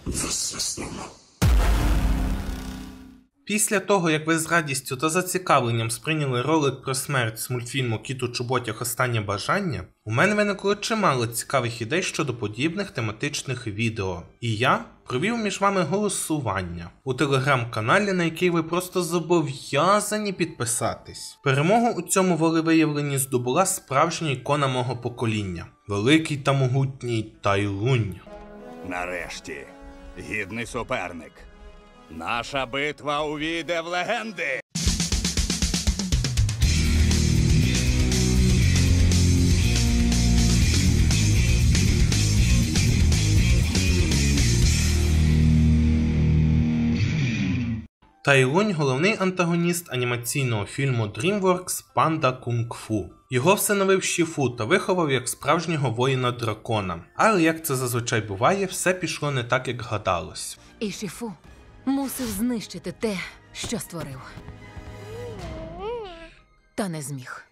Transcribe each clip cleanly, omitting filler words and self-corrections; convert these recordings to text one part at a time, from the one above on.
Після того, як ви з радістю та зацікавленням сприйняли ролик про смерть з мультфільму «Кіт у чоботях. Останнє бажання», у мене виникло чимало цікавих ідей щодо подібних тематичних відео. І я провів між вами голосування у телеграм-каналі, на який ви просто зобов'язані підписатись. Перемогу у цьому волевиявленні здобула справжня ікона мого покоління – великий та могутній Tai Lung. Нарешті, гідний суперник. Наша битва увійде в легенди! Tai Lung – головний антагоніст анімаційного фільму DreamWorks «Панда Кунг-фу». Його всиновив Шіфу та виховав як справжнього воїна-дракона. Але, як це зазвичай буває, все пішло не так, як гадалось. І Шіфу мусив знищити те, що створив. Та не зміг.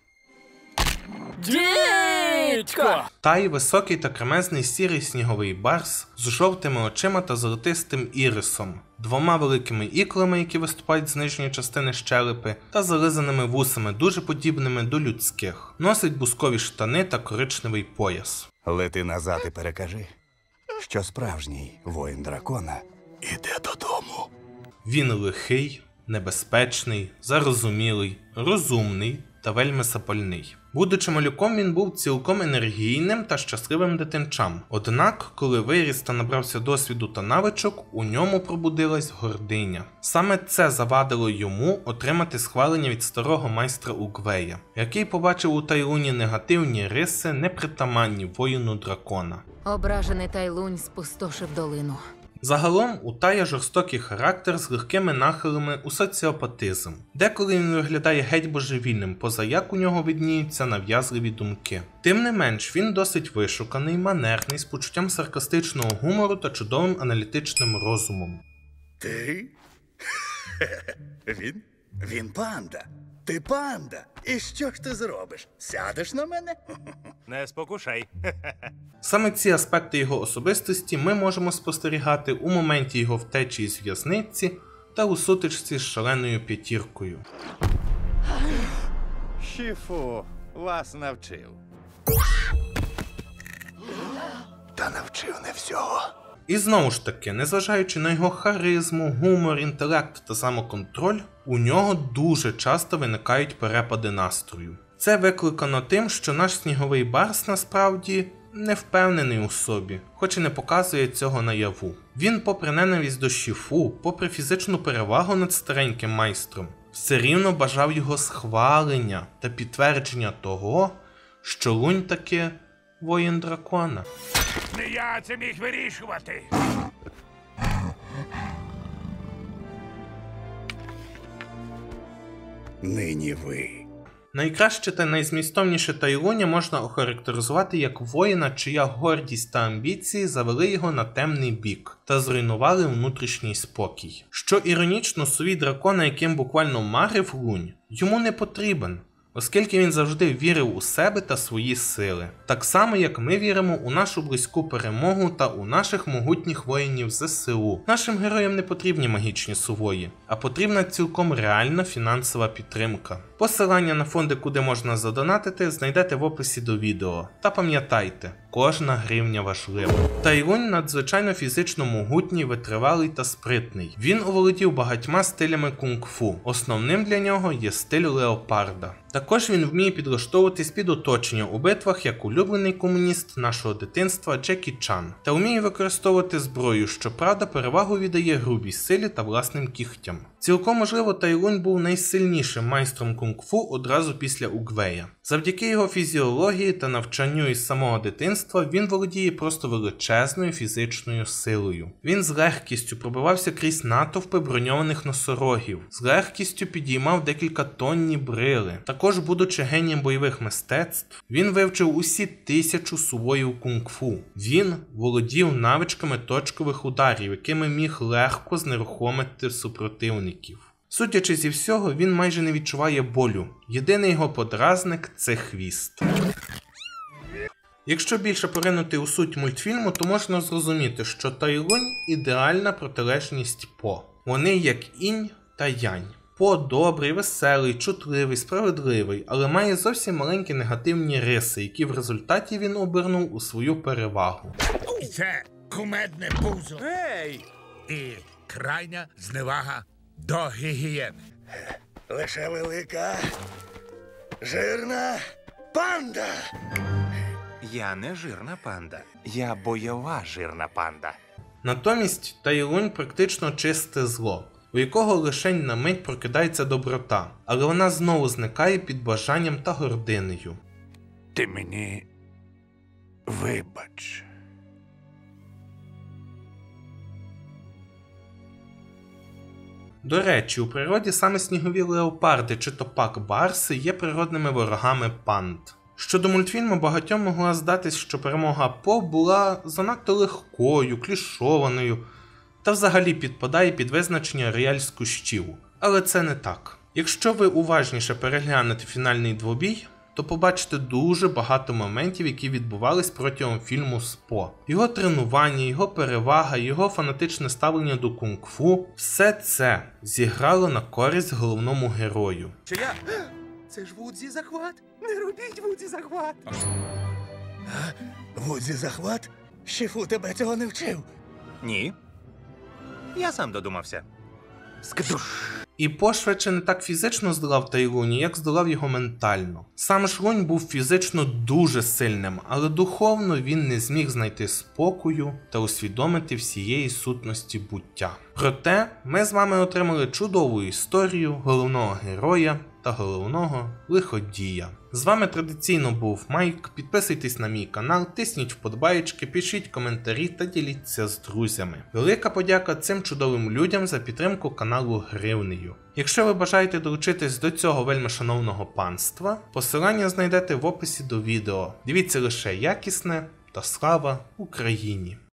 Дідько! Tai – високий та кремезний сірий сніговий барс з жовтими очима та золотистим ірисом, двома великими іклами, які виступають з нижньої частини щелепи, та зализаними вусами, дуже подібними до людських. Носить бускові штани та коричневий пояс. Лети назад і перекажи, що справжній воїн дракона іде додому. Він лихий, небезпечний, зарозумілий, розумний та вельми запальний. Будучи малюком, він був цілком енергійним та щасливим дитинчам. Однак, коли виріс та набрався досвіду та навичок, у ньому пробудилась гординя. Саме це завадило йому отримати схвалення від старого майстра Угвея, який побачив у Tai Lung негативні риси, непритаманні воїну дракона. Ображений Tai Lung спустошив долину. Загалом, у Тая жорстокий характер з легкими нахилами у соціопатизм. Деколи він виглядає геть божевільним, позаяк у нього видніються нав'язливі думки. Тим не менш, він досить вишуканий, манерний, з почуттям саркастичного гумору та чудовим аналітичним розумом. Ти? Він панда. Ти панда. І що ж ти зробиш? Сядеш на мене? Не спокушай. Саме ці аспекти його особистості ми можемо спостерігати у моменті його втечі з в'язниці та у сутичці з шаленою п'ятіркою. Шіфу вас навчив. Та навчив не всього. І знову ж таки, незважаючи на його харизму, гумор, інтелект та самоконтроль, у нього дуже часто виникають перепади настрою. Це викликано тим, що наш сніговий барс насправді не впевнений у собі, хоч і не показує цього наяву. Він, попри ненависть до Шіфу, попри фізичну перевагу над стареньким майстром, все рівно бажав його схвалення та підтвердження того, що Лунь таки воїн дракона. Не я це міг вирішувати. Нині ви. Найкраще та найзмістовніше Tai Lung можна охарактеризувати як воїна, чия гордість та амбіції завели його на темний бік та зруйнували внутрішній спокій. Що іронічно, сувій дракона, яким буквально марив Лунь, йому не потрібен, оскільки він завжди вірив у себе та свої сили. Так само, як ми віримо у нашу близьку перемогу та у наших могутніх воїнів ЗСУ. Нашим героям не потрібні магічні сувої, а потрібна цілком реальна фінансова підтримка. Посилання на фонди, куди можна задонатити, знайдете в описі до відео. Та пам'ятайте, кожна гривня важлива. Tai Lung надзвичайно фізично могутній, витривалий та спритний. Він оволодів багатьма стилями кунг-фу. Основним для нього є стиль леопарда. Також він вміє підлаштовуватись під оточення у битвах як улюблений комуніст нашого дитинства Джекі Чан. Та вміє використовувати зброю, щоправда, перевагу віддає грубій силі та власним кігтям. Цілком можливо, Tai Lung був найсильнішим майстром кунг-фу одразу після Угвея. Завдяки його фізіології та навчанню із самого дитинства він володіє просто величезною фізичною силою. Він з легкістю пробивався крізь натовпи броньованих носорогів, з легкістю підіймав декількатонні брили. Також, будучи генієм бойових мистецтв, він вивчив усі 1000 сувоїв кунг-фу. Він володів навичками точкових ударів, якими міг легко знерухомити супротивників. Судячи зі всього, він майже не відчуває болю. Єдиний його подразник – це хвіст. Якщо більше поринути у суть мультфільму, то можна зрозуміти, що Тайлунь – ідеальна протилежність По. Вони як інь та янь. По добрий, веселий, чутливий, справедливий, але має зовсім маленькі негативні риси, які в результаті він обернув у свою перевагу. І це кумедне пузо. Ей! І крайня зневага до гігієни. Лише велика, жирна панда. Я не жирна панда. Я бойова жирна панда. Натомість Тайлунь практично чисте зло, у якого лишень на мить прокидається доброта, але вона знову зникає під бажанням та гординею. Ти мені вибач. До речі, у природі саме снігові леопарди чи то пак барси є природними ворогами панд. Щодо мультфільму, багатьом могла здатись, що перемога По була занадто легкою, клішованою, та взагалі підпадає під визначення Ріаль з кущів. Але це не так. Якщо ви уважніше переглянете фінальний двобій, то побачите дуже багато моментів, які відбувались протягом фільму з По. Його тренування, його перевага, його фанатичне ставлення до кунг-фу – все це зіграло на користь головному герою. Чи я? Це ж Вудзі захват. Не робіть Вудзі захват. Вудзі захват? Шіфу тебе цього не вчив. Ні. Я сам додумався. Скдуш. І По швидше не так фізично здолав Тайлуні, як здолав його ментально. Сам ж Лунь був фізично дуже сильним, але духовно він не зміг знайти спокою та усвідомити всієї сутності буття. Проте ми з вами отримали чудову історію головного героя та головного лиходія. З вами традиційно був Майк, підписуйтесь на мій канал, тисніть вподобайки, пишіть коментарі та діліться з друзями. Велика подяка цим чудовим людям за підтримку каналу гривнею. Якщо ви бажаєте долучитись до цього вельми шановного панства, посилання знайдете в описі до відео. Дивіться лише якісне та слава Україні!